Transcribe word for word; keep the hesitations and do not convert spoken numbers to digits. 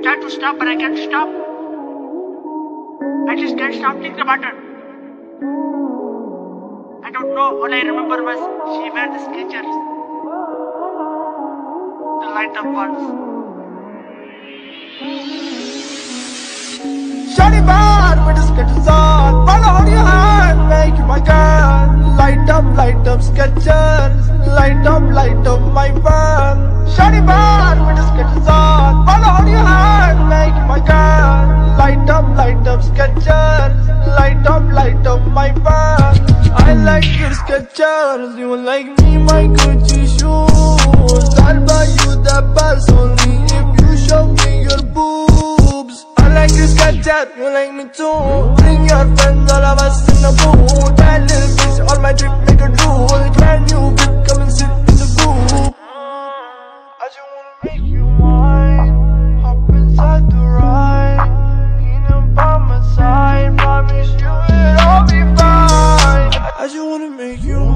try to stop, but I can't stop. I just can't stop thinking about her. I don't know. All I remember was she wear the Skechers, the light up ones. Shawty bad with the Skechers on. Follow on your hand, make you my girl. Light up, light up Skechers. Light up, light up my band. Shawty bad with the Skechers on. Follow on your hand, make you my girl. Light up, light up Skechers. Light up, light up my band. I like your Skechers. You like me, my Gucci shoes. I'll buy you the best only if you show me your boobs. I like your Skechers, you like me too. Bring your friends, all of us in the booth. That little bitch on my trip make a drool. Can you bitch come and sit in the booth? I just wanna make you mine. Hop inside the ride. Kingdom by my side. Promise you it'll all be fine. I just wanna make you